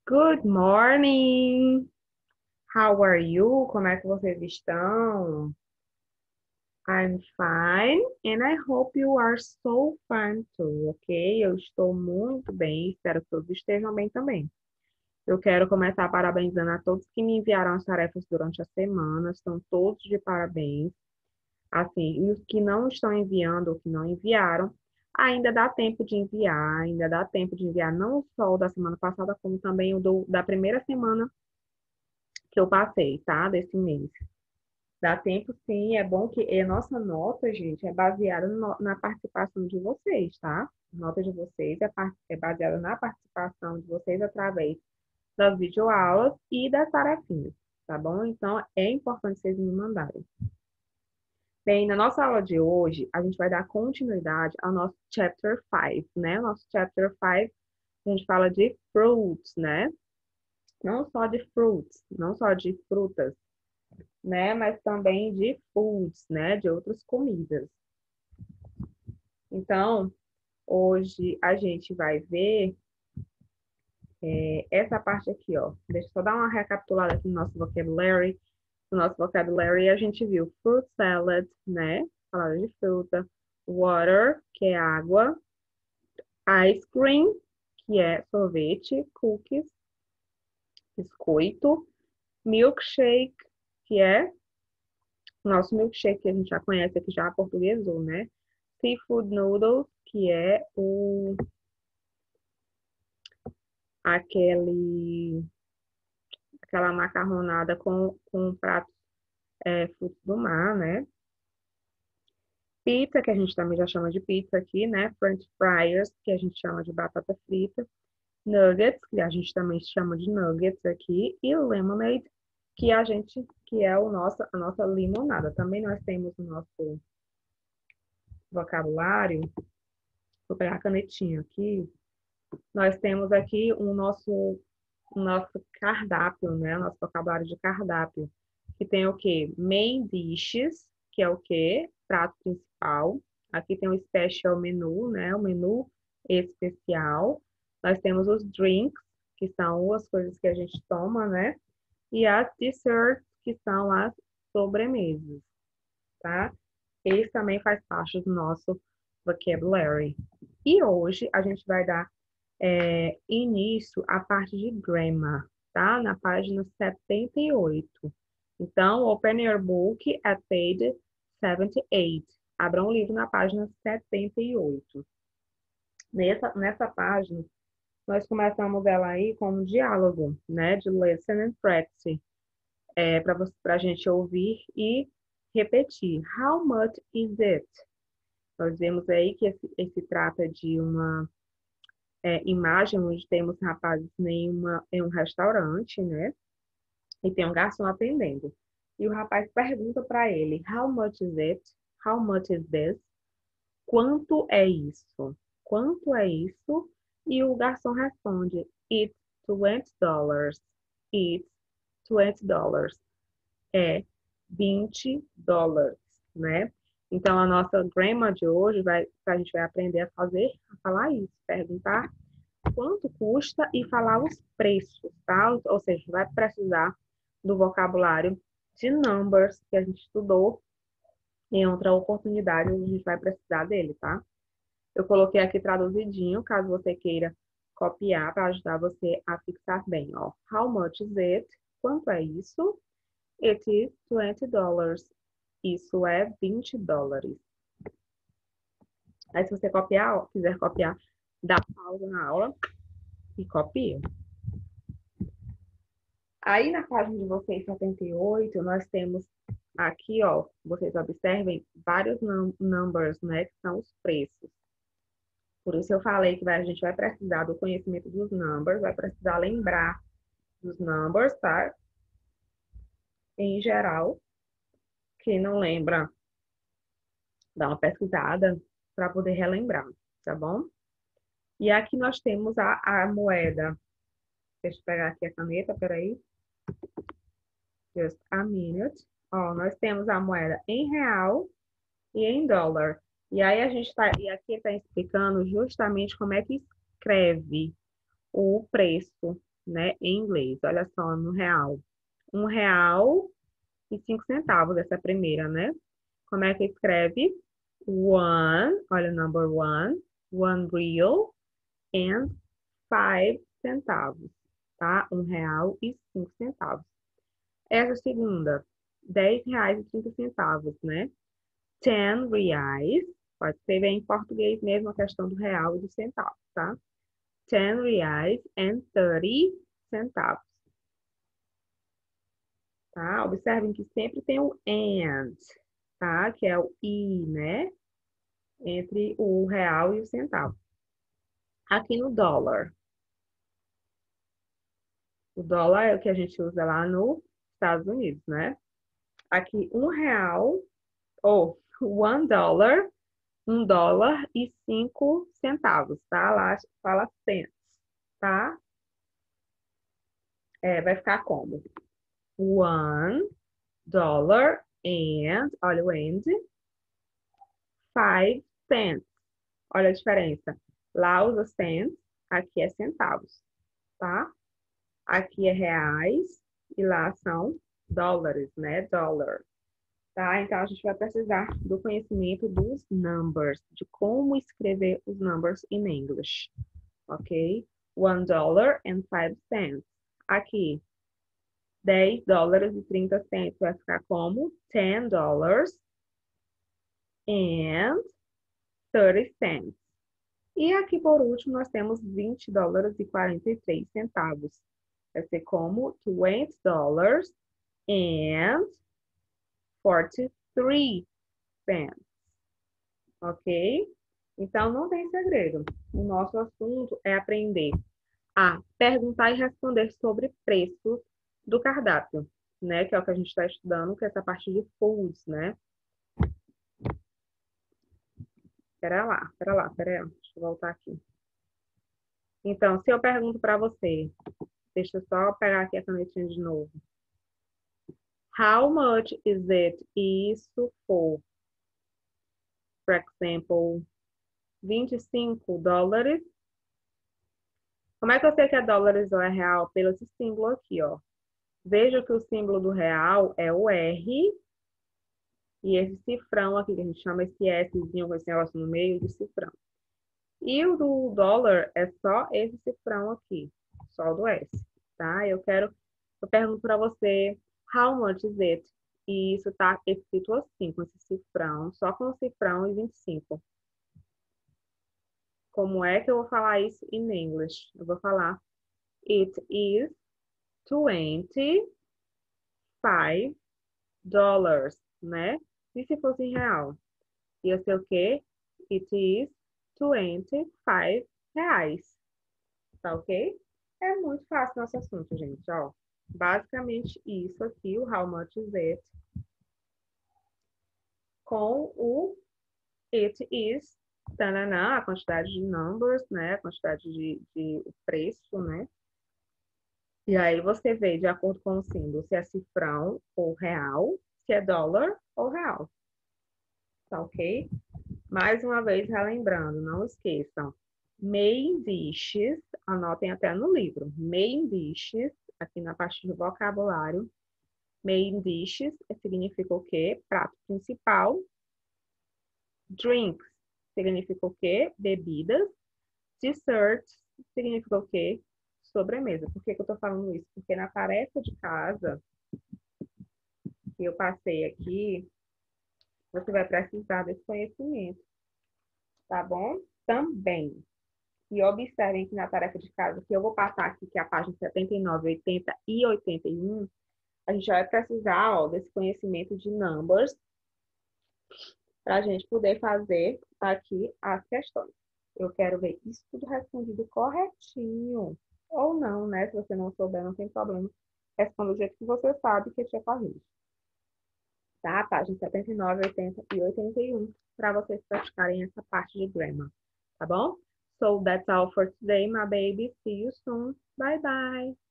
Good morning. How are you? Como é que vocês estão? I'm fine and I hope you are so fine too, ok? Eu estou muito bem, espero que todos estejam bem também. Eu quero começar parabenizando a todos que me enviaram as tarefas durante a semana, estão todos de parabéns. Assim, e os que não estão enviando ou que não enviaram, ainda dá tempo de enviar, ainda dá tempo de enviar não só o da semana passada, como também da primeira semana que eu passei, tá? Desse mês. Dá tempo sim, é bom que a nossa nota, gente, é baseada na participação de vocês, tá? A nota de vocês é baseada na participação de vocês através das videoaulas e das tarefinhas, tá bom? Então, é importante vocês me mandarem. Bem, na nossa aula de hoje, a gente vai dar continuidade ao nosso Chapter 5, né? Nosso Chapter 5, a gente fala de fruits, né? Não só de fruits, não só de frutas, né? Mas também de foods, né? De outras comidas. Então, hoje a gente vai ver essa parte aqui, ó. Deixa eu só dar uma recapitulada aqui no nosso vocabulary. No nosso vocabulary, a gente viu fruit salad, né? Salada de fruta. Water, que é água. Ice cream, que é sorvete. Cookies, biscoito. Milkshake, que é nosso milkshake que a gente já conhece aqui, já portuguesou, né? Seafood noodles, que é aquele, aquela macarronada com pratos frutos do mar, né? Pizza, que a gente também já chama de pizza aqui, né? French fryers, que a gente chama de batata frita. Nuggets, que a gente também chama de nuggets aqui. E lemonade, que é a nossa limonada. Também nós temos o nosso vocabulário. Vou pegar a canetinha aqui. Nós temos aqui o nosso cardápio, né? O nosso vocabulário de cardápio, que tem o quê? Main dishes, que é o quê? Prato principal. Aqui tem o special menu, né? O menu especial. Nós temos os drinks, que são as coisas que a gente toma, né? E as desserts, que são as sobremesas, tá? Esse também faz parte do nosso vocabulary. E hoje a gente vai dar início à parte de grammar, tá? Na página 78. Então, open your book at page 78. Abra um livro na página 78. Nessa página, nós começamos ela aí com um diálogo, né? De listen and practice. Para a gente ouvir e repetir. How much is it? Nós vemos aí que esse trata de uma imagem onde temos rapazes em um restaurante, né? E tem um garçom atendendo. E o rapaz pergunta para ele, How much is it? How much is this? Quanto é isso? Quanto é isso? E o garçom responde, It's $20. It's $20. É $20, né? Então, a nossa grammar de hoje a gente vai aprender a falar isso, perguntar quanto custa e falar os preços, tá? Ou seja, vai precisar do vocabulário de numbers que a gente estudou em outra oportunidade, onde a gente vai precisar dele, tá? Eu coloquei aqui traduzidinho, caso você queira copiar para ajudar você a fixar bem, ó. How much is it? Quanto é isso? It is $20. Isso é $20. Aí, se você copiar, ó, quiser copiar, dá pausa na aula e copia. Aí na página de vocês 78, nós temos aqui, ó, vocês observem vários numbers, né, que são os preços. Por isso eu falei que a gente vai precisar do conhecimento dos numbers, vai precisar lembrar dos numbers, tá? Em geral, quem não lembra, dá uma pesquisada para poder relembrar, tá bom? E aqui nós temos a moeda. Deixa eu pegar aqui a caneta, peraí. Just a minute. Ó, nós temos a moeda em real e em dólar. E aí e aqui está explicando justamente como é que escreve o preço, né, em inglês. Olha só, no real. R$ 1,05, essa primeira, né? Como é que escreve? One, olha o number one real and 5 centavos, tá? R$ 1,05. Essa segunda, R$ 10,30, né? R$ 10, pode escrever em português mesmo a questão do real e do centavo, tá? R$ 10,30, tá? Observem que sempre tem o and, tá? Que é o i, né? Entre o real e o centavo. Aqui no dólar. O dólar é o que a gente usa lá nos Estados Unidos, né? Aqui, R$ 1, ou $1, $1,05, tá? Lá fala cents, tá? Vai ficar como? $1 and, olha o and, 5 cents. Olha a diferença. Lá usa cents, aqui é centavos, tá? Aqui é reais e lá são dólares, né? Dollar. Tá? Então, a gente vai precisar do conhecimento dos numbers, de como escrever os numbers in English, ok? $1,05. Aqui, $10,30 vai ficar como $10,30. E aqui, por último, nós temos $20,43. Vai ser como $20,43. Ok? Então, não tem segredo. O nosso assunto é aprender a perguntar e responder sobre preços do cardápio, né? Que é o que a gente está estudando, que é essa parte de foods, né? Pera aí. Deixa eu voltar aqui. Então, se eu pergunto para você, deixa eu só pegar aqui a canetinha de novo. How much is it isso for example, $25? Como é que eu sei que é dólares ou é real? Pelo esse símbolo aqui, ó. Veja que o símbolo do real é o R e esse cifrão aqui, que a gente chama esse Szinho com esse negócio no meio de cifrão. E o do dólar é só esse cifrão aqui, só o do S, tá? Eu pergunto para você, how much is it? E isso tá escrito assim, com esse cifrão, só com o cifrão e 25. Como é que eu vou falar isso em inglês? Eu vou falar, it is $25, né? E se fosse em real? Ia ser o quê? It is R$ 25. Tá ok? É muito fácil nosso assunto, gente, ó. Basicamente isso aqui, o how much is it, com o it is, tananã, a quantidade de numbers, né? A quantidade de preço, né? E aí você vê, de acordo com o símbolo, se é cifrão ou real, se é dólar ou real. Tá ok? Mais uma vez, relembrando, não esqueçam. Main dishes, anotem até no livro. Main dishes, aqui na parte de vocabulário. Main dishes significa o quê? Prato principal. Drinks significa o quê? Bebidas. Desserts significa o quê? Sobremesa. Por que que eu tô falando isso? Porque na tarefa de casa que eu passei aqui, você vai precisar desse conhecimento, tá bom? Também. E observem que na tarefa de casa, que eu vou passar aqui, que é a página 79, 80 e 81, a gente vai precisar, ó, desse conhecimento de numbers para a gente poder fazer aqui as questões. Eu quero ver isso tudo respondido corretinho. Ou não, né? Se você não souber, não tem problema. Responda do jeito que você sabe que te corrige. Tá? Página 79, 80 e 81, para vocês praticarem essa parte de grammar. Tá bom? So that's all for today, my baby. See you soon. Bye bye.